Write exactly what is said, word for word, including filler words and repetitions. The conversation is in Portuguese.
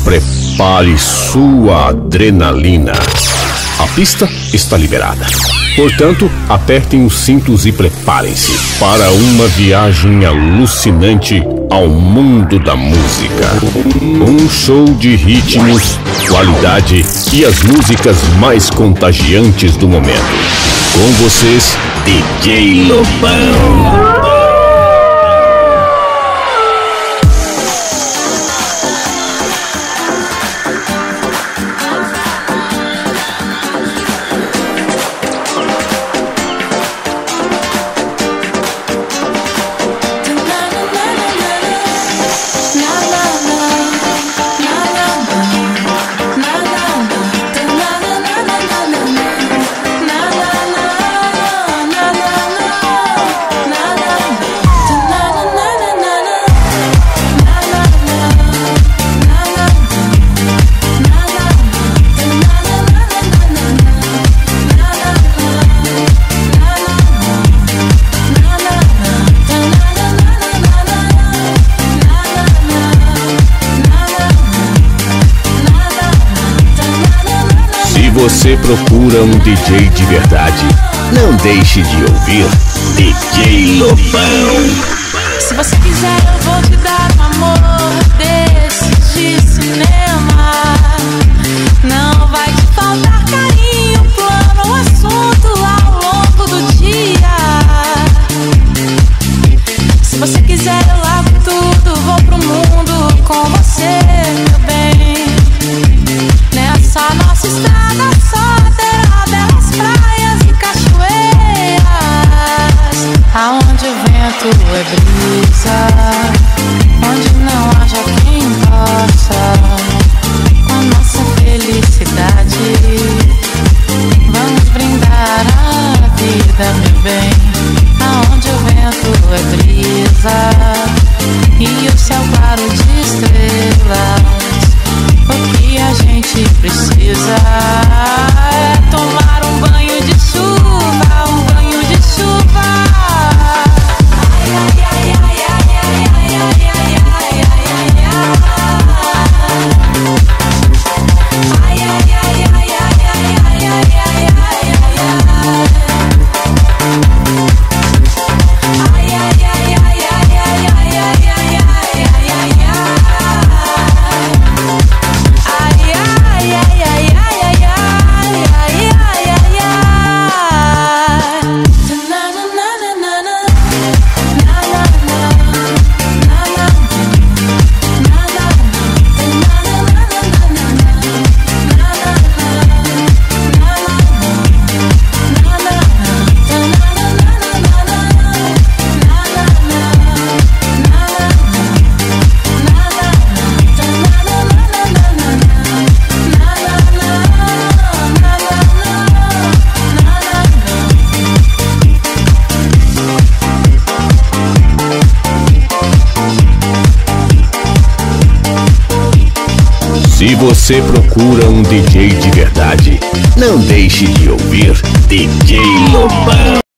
Prepare sua adrenalina. A pista está liberada. Portanto, apertem os cintos e preparem-se para uma viagem alucinante ao mundo da música. Um show de ritmos, qualidade e as músicas mais contagiantes do momento. Com vocês, D J Lobão. Se você procura um D J de verdade, não deixe de ouvir D J Lobão. Se você quiser, eu vou te dar um amor desse de cinema. Não vai te faltar carinho, plano, assunto ao longo do dia. Se você quiser, eu largo tudo, vou pro mundo com você, meu bem. Nessa nossa estrada só terá belas praias e cachoeiras, aonde o vento é brisa, onde não haja quem possa com nossa felicidade. Vamos brindar a vida, meu bem, aonde o vento é brisa e o céu claro de estrelas. O que a gente precisa é tomar um banho de chuva, um banho de chuva. Ai, ai, ai, ai, ai, ai, ai, ai, ai, ai, ai, ai, ai, ai, ai, ai, ai, ai, ai, ai, Se você procura um D J de verdade, não deixe de ouvir D J Lobão.